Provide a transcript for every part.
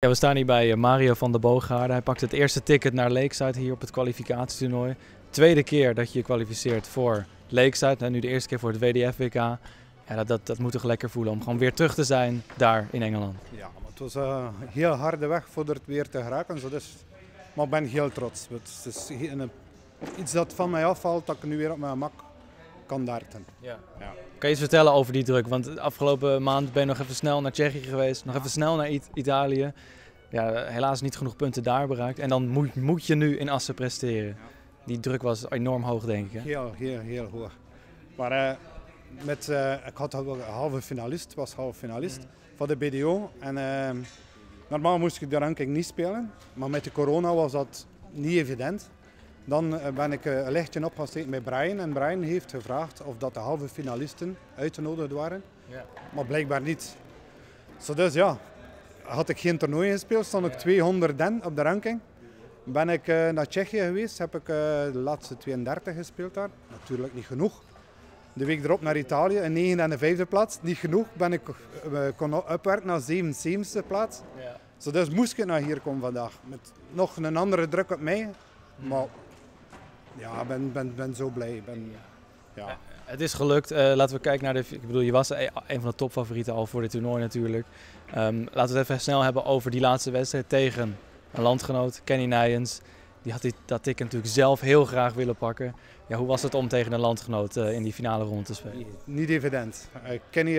Ja, we staan hier bij Mario van der Boogaarde. Hij pakt het eerste ticket naar Lakeside hier op het kwalificatietoernooi. Tweede keer dat je je kwalificeert voor Lakeside. En nu de eerste keer voor het WDF-WK. Ja, dat moet toch lekker voelen om gewoon weer terug te zijn daar in Engeland. Ja, maar het was een heel harde weg voor het weer te geraken. Maar ik ben heel trots. Het is iets dat van mij afvalt, dat ik nu weer op mijn gemak kan darten. Ja. Ja. Kan je iets vertellen over die druk? Want de afgelopen maand ben je nog even snel naar Tsjechië geweest. Nog even snel naar Italië. Ja, helaas niet genoeg punten daar bereikt. En dan moet je nu in Assen presteren. Die druk was enorm hoog, denk ik. Hè? Heel hoog. Maar ik had een halve finalist, was halve finalist van de BDO. En normaal moest ik de ranking niet spelen, maar met de corona was dat niet evident. Dan ben ik een lichtje op gaan steken met Brian. En Brian heeft gevraagd of dat de halve finalisten uitgenodigd waren. Ja. Maar blijkbaar niet. Dus ja, had ik geen toernooi gespeeld, stond ik 200 op de ranking. Ben ik naar Tsjechië geweest, heb ik de laatste 32 gespeeld daar. Natuurlijk niet genoeg. De week erop naar Italië, een 9e en een 5e plaats. Niet genoeg, ben ik kon opwerken naar 7e plaats. Ja. Dus moest ik naar hier komen vandaag. Met nog een andere druk op mij. Maar ja, ik ben zo blij. Ja. Het is gelukt. Laten we kijken naar ik bedoel, je was een van de topfavorieten al voor dit toernooi natuurlijk. Laten we het even snel hebben over die laatste wedstrijd tegen een landgenoot, Kenny Nijens. Die had dat ticket natuurlijk zelf heel graag willen pakken. Ja, hoe was het om tegen een landgenoot in die finale ronde te spelen? Niet evident. Kenny,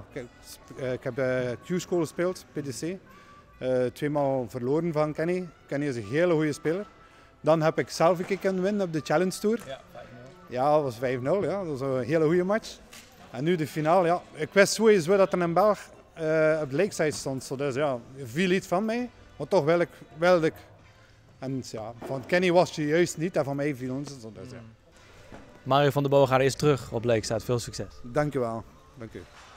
ik heb Q-school gespeeld, PDC. 2 maal verloren van Kenny. Kenny is een hele goede speler. Dan heb ik zelf een keer kunnen winnen op de Challenge Tour. Ja, 5-0. Ja, dat was 5-0. Ja. Dat was een hele goede match. En nu de finale. Ja. Ik wist sowieso dat er een Belg op de Lakeside stond. Dus ja, viel iets van mij. Maar toch wilde ik. En ja, van Kenny was je juist niet en van mij viel ons. Dus, ja. Mario van der Boogaarde is terug op Lakeside. Veel succes. Dank je wel. Dank u.